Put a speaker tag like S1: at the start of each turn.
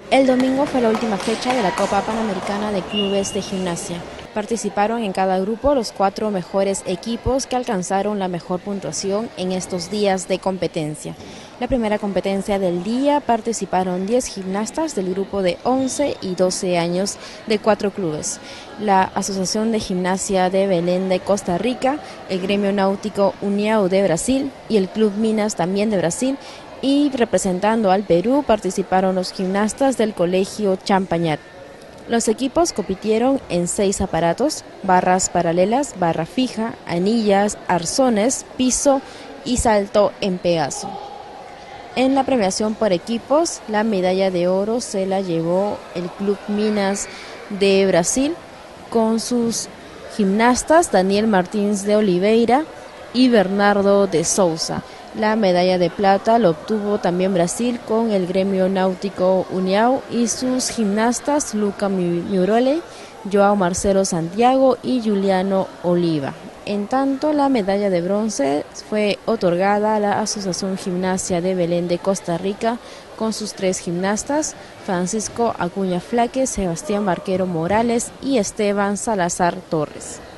S1: El domingo fue la última fecha de la Copa Panamericana de Clubes de Gimnasia. Participaron en cada grupo los 4 mejores equipos que alcanzaron la mejor puntuación en estos días de competencia. La primera competencia del día participaron 10 gimnastas del grupo de 11 y 12 años de 4 clubes. La Asociación de Gimnasia de Belén de Costa Rica, el Gremio Náutico União de Brasil y el Club Minas también de Brasil, y representando al Perú participaron los gimnastas del Colegio Champañat. Los equipos compitieron en 6 aparatos: barras paralelas, barra fija, anillas, arzones, piso y salto en pegaso. En la premiación por equipos, la medalla de oro se la llevó el Club Minas de Brasil con sus gimnastas Daniel Martins de Oliveira y Bernardo de Souza. La medalla de plata lo obtuvo también Brasil con el Gremio Náutico União y sus gimnastas Luca Miurole, João Marcelo Santiago y Juliano Oliva. En tanto, la medalla de bronce fue otorgada a la Asociación Gimnasia de Belén de Costa Rica con sus 3 gimnastas, Francisco Acuña Flaque, Sebastián Barquero Morales y Esteban Salazar Torres.